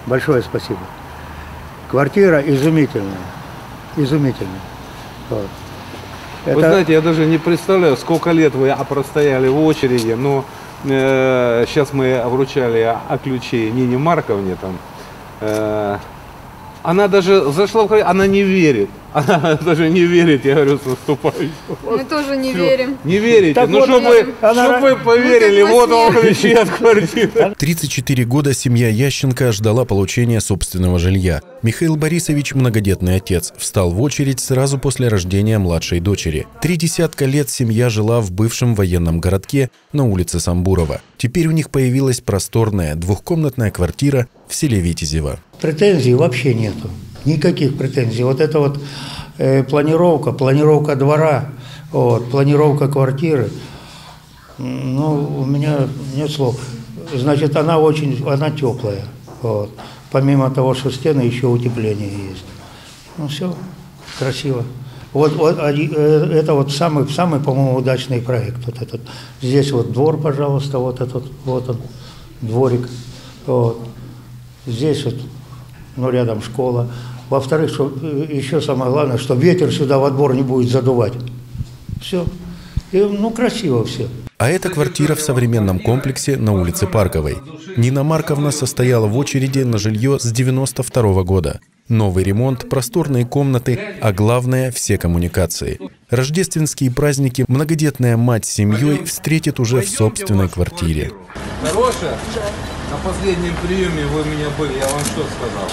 Большое спасибо. Квартира изумительная. Изумительная. Вот. Вы знаете, я даже не представляю, сколько лет вы простояли в очереди, но сейчас мы вручали ключи Нине Марковне там. Она даже зашла в квартиру, она не верит. Она даже не верит, я говорю, с наступающим. Мы тоже не верим. Не верите? Так ну, вот чтобы вы поверили, вот вам ключи от квартиры. 34 года семья Ященко ждала получения собственного жилья. Михаил Борисович, многодетный отец, встал в очередь сразу после рождения младшей дочери. 30 лет семья жила в бывшем военном городке на улице Самбурова. Теперь у них появилась просторная двухкомнатная квартира в селе Витязево. Претензий вообще нету. Никаких претензий. Вот это вот планировка двора, вот, планировка квартиры. Ну, у меня нет слов. Значит, она теплая. Вот. Помимо того, что стены, еще утепление есть. Ну, все красиво. Вот это вот самый, по-моему, удачный проект. Вот этот. Здесь вот двор, пожалуйста, вот этот, вот он, дворик. Вот. Здесь вот, ну, рядом школа. Во-вторых, что еще самое главное, что ветер сюда во двор не будет задувать. Все. И, ну, красиво все. А это квартира в современном комплексе на улице Парковой. Нина Марковна состояла в очереди на жилье с 92 года. Новый ремонт, просторные комнаты, а главное – все коммуникации. Рождественские праздники многодетная мать с семьей встретит уже в собственной квартире. Хорошая? На последнем приеме вы у меня были, я вам что сказал?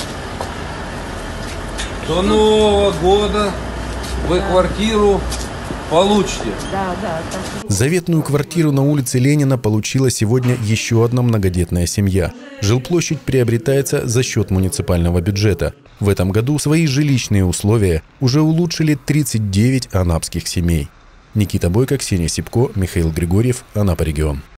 До Нового года вы квартиру получите. Да. Заветную квартиру на улице Ленина получила сегодня еще одна многодетная семья. Жилплощадь приобретается за счет муниципального бюджета. В этом году свои жилищные условия уже улучшили 39 анапских семей. Никита Бойко, Ксения Сипко, Михаил Григорьев, Анапа регион.